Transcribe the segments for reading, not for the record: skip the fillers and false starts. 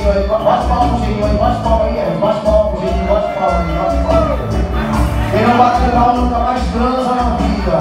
Cheirinho aí, bate palma pro Cheirinho aí, bate palma aí, bate palma pro Cheirinho, bate palma aí, bate palma. Quem não bater palma nunca mais transa na vida.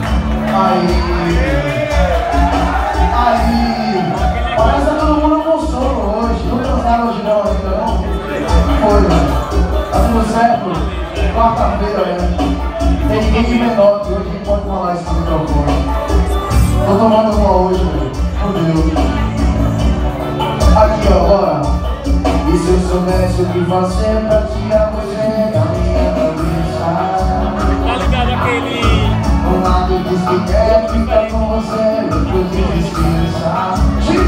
Aí, parece que todo mundo com sono hoje, não transaram hoje não, ainda não? Foi, tá tudo certo? Quarta-feira, né? Tem ninguém de menor que hoje pode falar esse microfone. Tô tomando uma hoje, velho. Meu Deus. Aqui, ó, bora. E se eu soubesse o que fazer pra tirar você da minha cabeça? Tá ligado aquele... Um lado diz que quer ficar com você, outro diz que esqueça.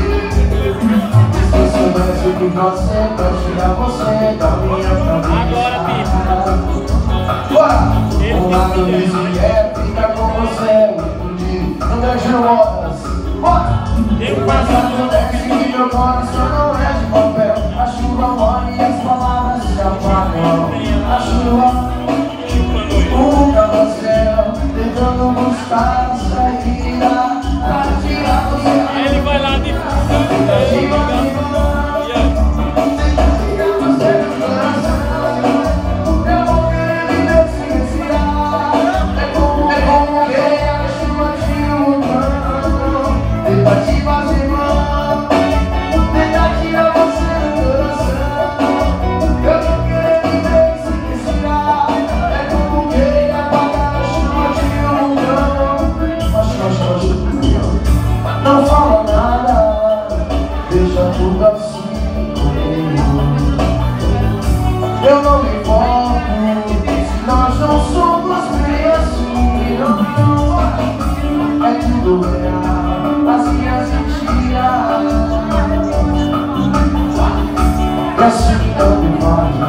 E se eu soubesse o que fazer pra tirar você da minha cabeça? Agora, Pipo. Bora! Um lado diz que quer ficar com você, outro diz não deixa horas. Bora! Mas a acontece que meu coração não é de papel. A chuva morre e as palavras se apagam. A chuva um carrossel tentando buscar a saída pra tirar você. Aí ele vai lá de fundo. Não fala nada, deixa tudo assim comigo. Eu não me importo se nós não somos bem assim. Não, é tudo real, as minhas mentiras. E assim não me vale.